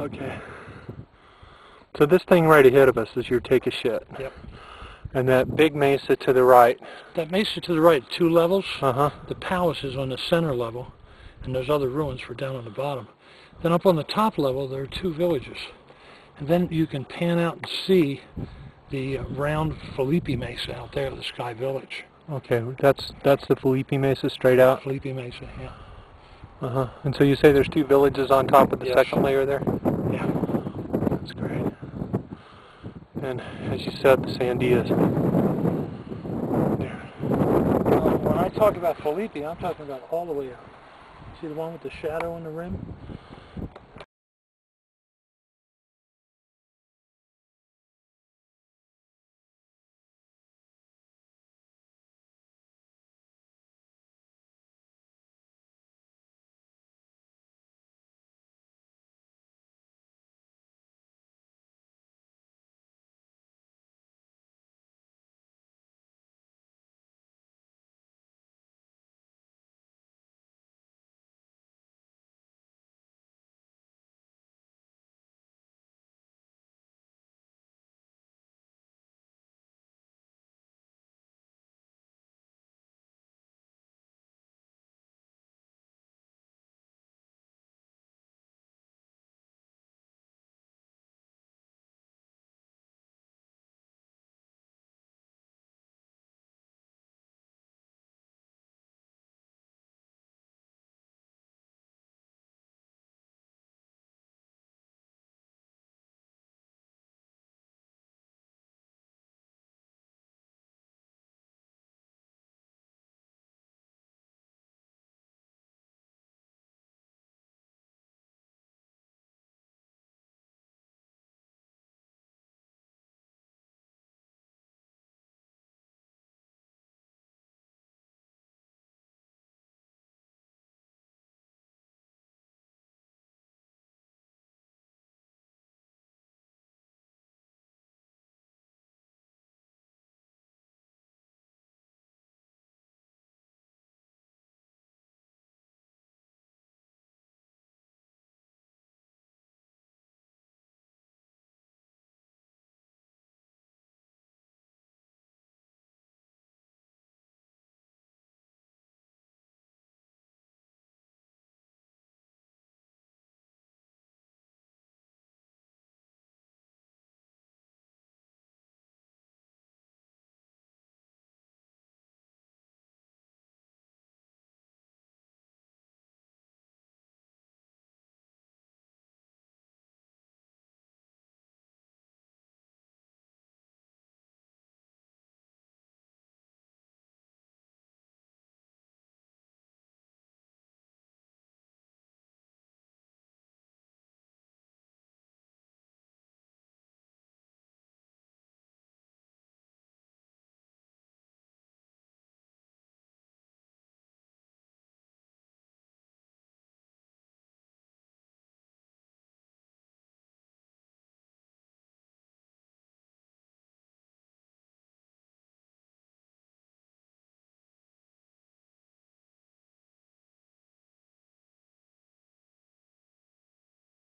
Okay. So this thing right ahead of us is your take a shit. Yep. And that big mesa to the right. That mesa to the right, 2 levels. Uh-huh. The palace is on the center level, and there's other ruins for down on the bottom. Then up on the top level, there are 2 villages. And then you can pan out and see the round Felipe Mesa out there, the Sky Village. Okay, that's the Felipe Mesa straight out? Felipe Mesa, yeah. Uh-huh. And so you say there's 2 villages on top of the Yes. second layer there? Yeah. That's great. And as you said, the Sandias. There. When I talk about Felipe, I'm talking about all the way out. See the one with the shadow in the rim?